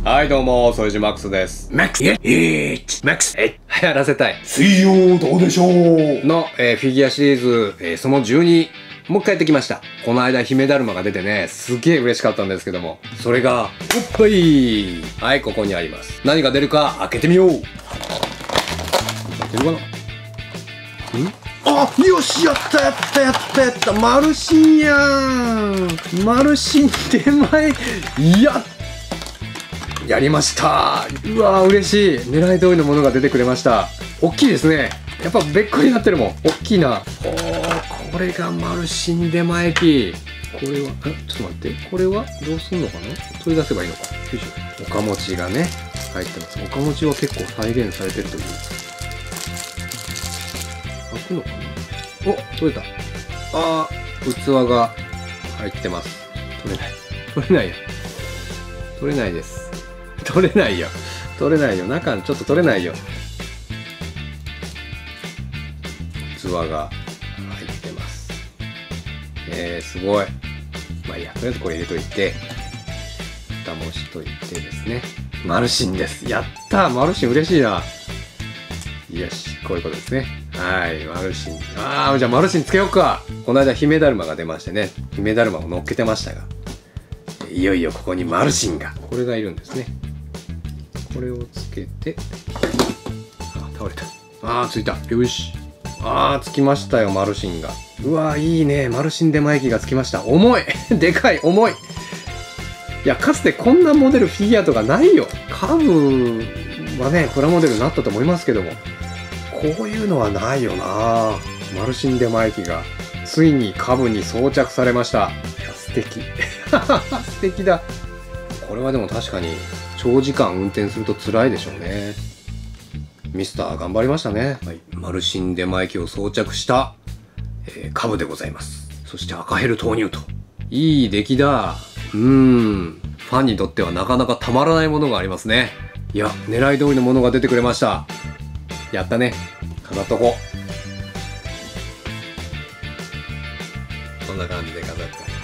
はいどうも、ソイジマックスです。 マックス、マックス、 流行らせたい。 水曜どうでしょうの、フィギュアシリーズ、その12、もう一回やってきました。この間、姫だるまが出てね、すげえ嬉しかったんですけども、それが、おっぱいはい、ここにあります。何が出るか開けてみよう。開けるかな？あ、よし、やったマルシンやん。マルシン出前、やりました。うわー嬉しい。狙い通りのものが出てくれました。大きいですね。やっぱべっこりになってるもん。大きいな。おー、これがマルシン出前機。これは、ちょっと待って。これはどうすんのかな？取り出せばいいのか。よいしょ。おかもちがね、入ってます。おかもちは結構再現されてるという。開くのかな？お、取れた。あー、器が入ってます。取れない。取れないや。取れないです。取れないよ。取れないよ。中ちょっと取れないよ。器が入ってます。すごい。まあいいや。とりあえずこれ入れといて、蓋もしといてですね。マルシンです。やったー！マルシン嬉しいな。よし、こういうことですね。はい、マルシン。じゃあマルシンつけようか。この間、姫だるまが出ましてね。姫だるまを乗っけてましたが。いよいよここにマルシンが。これがいるんですね。これをつけて、倒れた。ついた。よし。つきましたよ、マルシンが。うわいいね。マルシン出前機がつきました。重いでかい、重い。いや、かつてこんなモデルフィギュアとかないよ。カブはね、プラモデルになったと思いますけども、こういうのはないよな。マルシン出前機が、ついにカブに装着されました。いや、素敵。素敵だ。これはでも確かに、長時間運転すると辛いでしょうね。ミスター頑張りましたね。はい、マルシン出前機を装着した、カブでございます。そして赤ヘル投入と。いい出来だ。ファンにとってはなかなかたまらないものがありますね。いや、狙い通りのものが出てくれました。やったね。飾っとこう。こんな感じで飾って。